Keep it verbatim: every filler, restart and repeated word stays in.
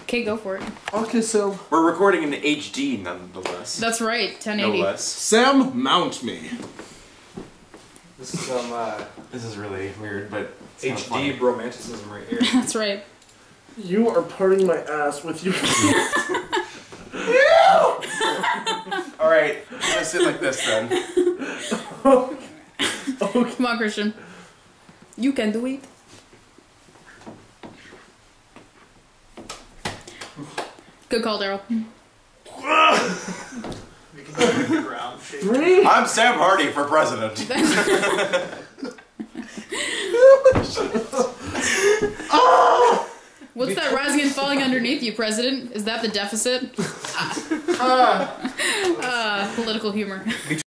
Okay, go for it. Okay, so we're recording in H D nonetheless. That's right, ten eighty. No less. Sam, mount me. This is some uh, This is really weird, but it's H D romanticism right here. That's right. You are parting my ass with your. All right, I'm gonna sit like this then. Okay. Okay. Come on, Christian. You can do it. Good call, Daryl. Three. I'm Sam Hardy for president. What's that rising and falling underneath you, President? Is that the deficit? Ah. uh, political humor.